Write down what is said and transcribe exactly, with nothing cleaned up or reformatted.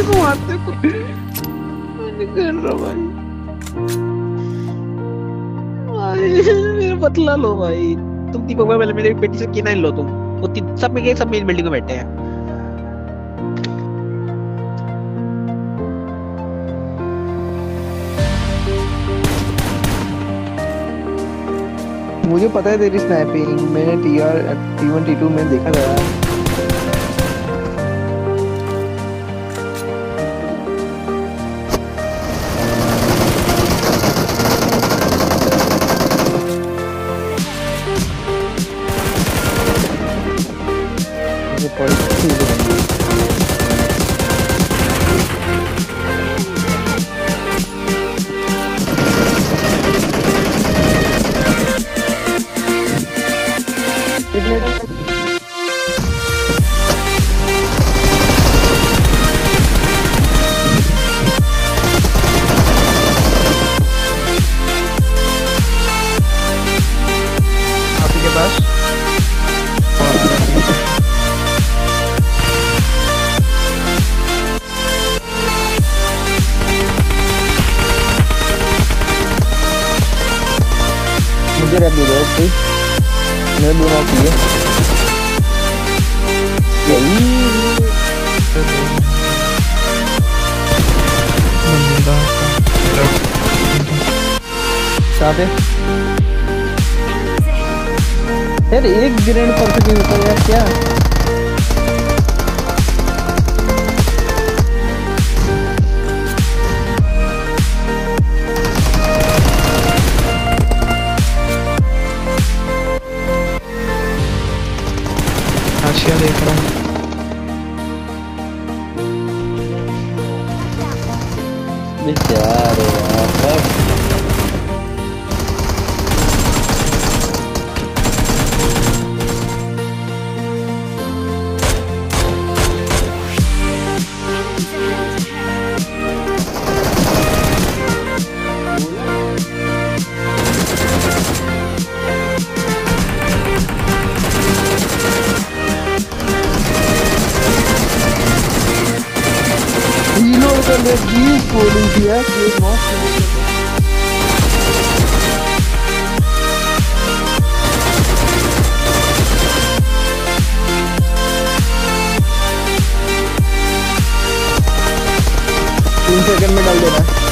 मेरे को मारते को नहीं कर रहा भाई। भाई मेरा बदला लो भाई। तुम दीपक भाई पहले मेरी बेटी से की नाइन लो तुम। वो तीन- सब में गए, सब मेरी बिल्डिंग में बैठे हैं। मुझे पता है तेरी स्नैपिंग, मैंने T R T one T two में देखा था। मुझे पड़ी आपके पास मुझे रख दे दो प्लीज, मेरे दो नॉक किए। यही कहाँ पे यार एक ग्रेनेड परफेक्ट नहीं होता यार क्या। आशिया देख रहा हूँ। बेचारे यार कर बीस बॉलिंग किया एक नॉक। तीन सेकंड में डाल देना।